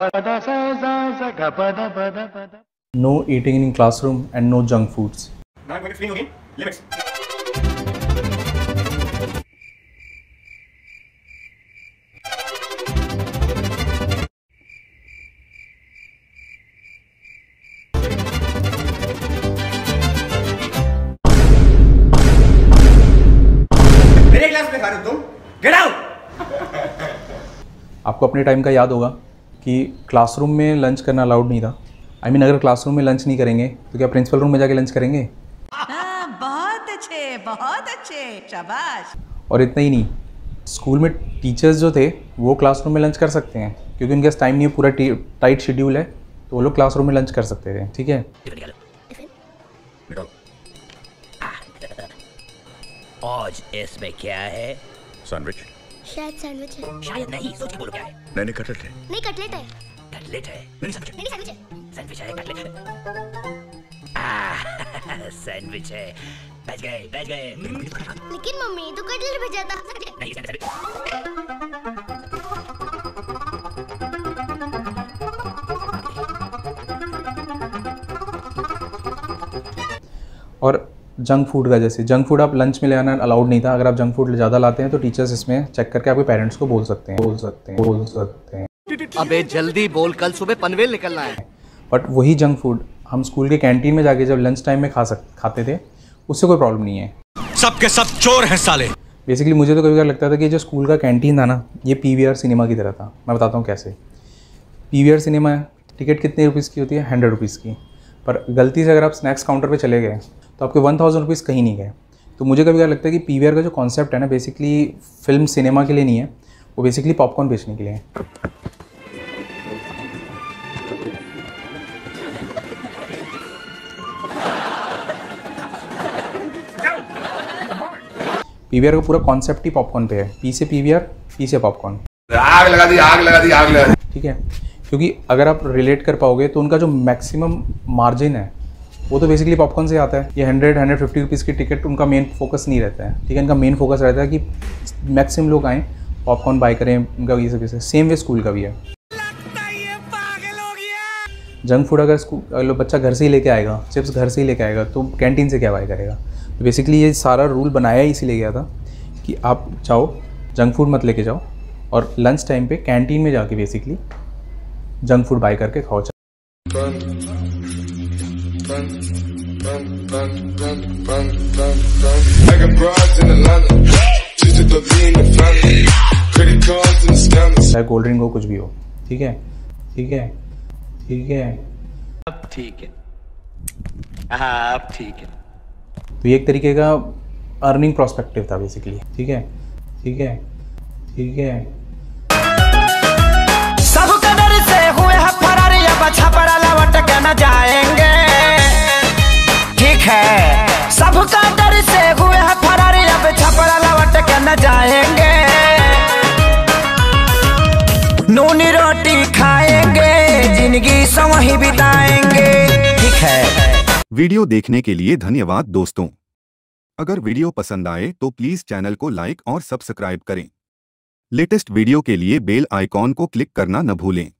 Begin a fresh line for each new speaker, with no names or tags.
No eating in classroom and no junk foods.
Now I'm going to explain again. Limits. मेरे class में खा रहे हो तुम? Get out!
आपको अपने टाइम का याद होगा कि क्लासरूम में लंच करना अलाउड नहीं था। अगर क्लासरूम में लंच नहीं करेंगे तो क्या प्रिंसिपल रूम में जाके लंच करेंगे?
बहुत अच्छे, शाबाश।
और इतना ही नहीं, स्कूल में टीचर्स जो थे वो क्लासरूम में लंच कर सकते हैं क्योंकि उनके पास टाइम नहीं है, पूरा टाइट शेड्यूल है, तो वो लोग क्लासरूम में लंच कर सकते थे। ठीक है,
आज इसमें क्या है?
सैंडविच।
शायद सैंडविच है।
शायद नहीं, सोच के बोलो क्या है?
नहीं कटलेट है।
नहीं कटलेट है।
कटलेट है। नहीं सैंडविच है।
नहीं सैंडविच है।
सैंडविच है, कटलेट है। सैंडविच है। बच गए।
लेकिन मम्मी तो कटलेट भेजा था।
नहीं सैंडविच।
और जंक फूड का, जैसे जंक फूड आप लंच में ले आना अलाउड नहीं था। अगर आप जंक फूड ज़्यादा लाते हैं तो टीचर्स इसमें चेक करके आपके पेरेंट्स को बोल सकते हैं।
अबे जल्दी बोल, कल सुबह पनवेल निकलना है।
बट वही जंक फूड हम स्कूल के कैंटीन में जाके जब लंच टाइम में खाते थे, उससे कोई प्रॉब्लम नहीं है।
सबके सब चोर हैं साले।
बेसिकली मुझे तो कभी कभी लगता था कि जो स्कूल का कैंटीन था ना, ये पीवीआर सिनेमा की तरह था। मैं बताता हूँ कैसे। पीवीआर सिनेमा टिकट कितने रुपीज़ की होती है? 100 रुपीज़ की। पर गलती से अगर आप स्नैक्स काउंटर पे चले गए तो आपके 1000 रुपीज़ कहीं नहीं गए। तो मुझे कभी कभी लगता है कि पीवीआर का जो कॉन्सेप्ट है ना, बेसिकली फिल्म सिनेमा के लिए नहीं है, वो बेसिकली पॉपकॉर्न बेचने के लिए है। पीवीआर का पूरा कॉन्सेप्ट ही पॉपकॉर्न पे है। पी से पीवीआर, पी से पॉपकॉर्न।
आग लगा दी।
ठीक है, क्योंकि अगर आप रिलेट कर पाओगे तो उनका जो मैक्सिमम मार्जिन है वो तो बेसिकली पॉपकॉर्न से आता है। ये 100-150 रुपीज़ की टिकट उनका मेन फोकस नहीं रहता है। ठीक है, इनका मेन फोकस रहता है कि मैक्सिमम लोग आएँ, पॉपकॉर्न बाय करें। उनका ये सब सेम वे स्कूल का भी है। जंक फूड अगर बच्चा घर से ही लेके आएगा, चिप्स घर से ही लेके आएगा, तो कैंटीन से क्या बाय करेगा? तो बेसिकली ये सारा रूल बनाया ही इसीलिए गया था कि आप जाओ, जंक फूड मत लेके जाओ, और लंच टाइम पे कैंटीन में जाके बेसिकली जंक फूड बाय करके खाओ। चाहे कोल्ड ड्रिंक हो, कुछ भी हो। ठीक है।
अब ठीक है। अब ठीक है।
तो ये एक तरीके का अर्निंग प्रोस्पेक्टिव था बेसिकली। ठीक है।
सब कदर से हुए हैं फरार, या बचा पड़ा लौट के न जाएंगे। ठीक है, सब कदर से हुए हैं फरार, या बचा पड़ा लौट के न जाएंगे। नूनी रोटी खाएंगे, जिंदगी संग ही बिताएंगे। ठीक है।
वीडियो देखने के लिए धन्यवाद दोस्तों। अगर वीडियो पसंद आए तो प्लीज चैनल को लाइक और सब्सक्राइब करें। लेटेस्ट वीडियो के लिए बेल आइकॉन को क्लिक करना न भूलें।